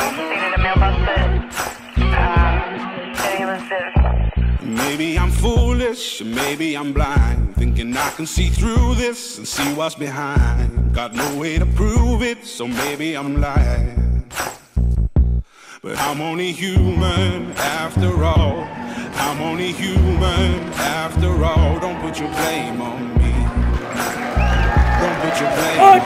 Maybe I'm foolish, maybe I'm blind, thinking I can see through this and see what's behind. Got no way to prove it, so maybe I'm lying. But I'm only human after all. I'm only human after all. Don't put your blame on me. Don't put your blame on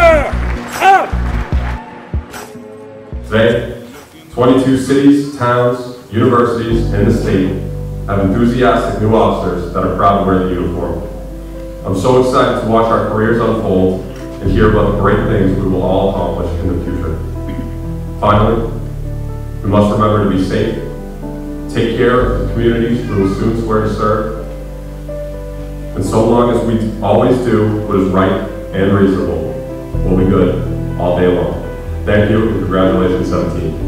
me. Today, 22 cities, towns, universities, and the state have enthusiastic new officers that are proud to wear the uniform. I'm so excited to watch our careers unfold and hear about the great things we will all accomplish in the future. Finally, we must remember to be safe, take care of the communities we will soon swear to serve, and so long as we always do what is right and reasonable, we'll be good all day long. Thank you, and congratulations, 17.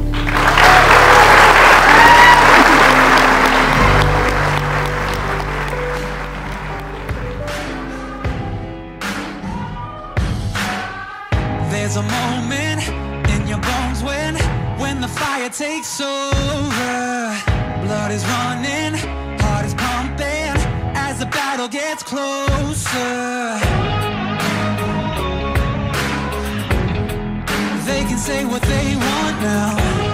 There's a moment in your bones when the fire takes over. Blood is running, heart is pumping as the battle gets closer. They can say what they want now,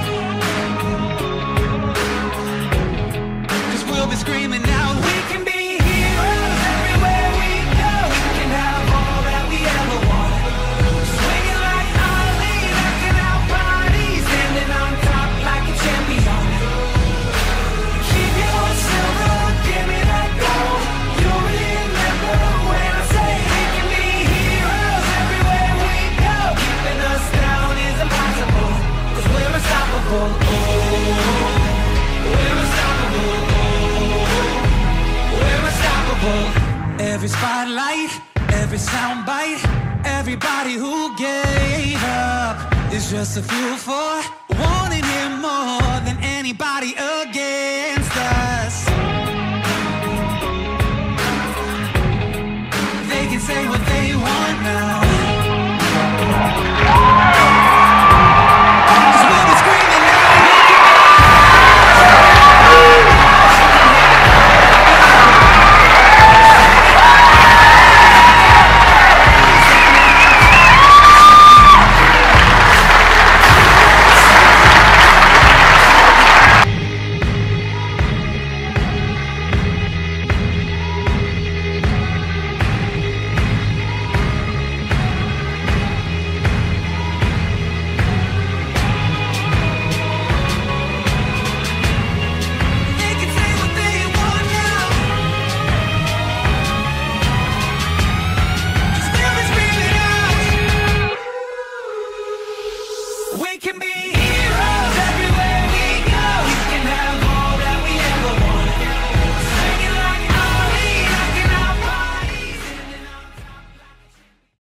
'cause we'll be screaming out, we can be heroes everywhere we go. We can have all that we ever want. Swinging like Ali, knocking out bodies, standing on top like a champion. Keep your silver, give me that gold. You'll remember when I say we can be heroes everywhere we go. Keeping us down is impossible, 'cause we're unstoppable. Oh, we're unstoppable. Oh, we're unstoppable. Every spotlight, every soundbite, everybody who gave up is just a fuel for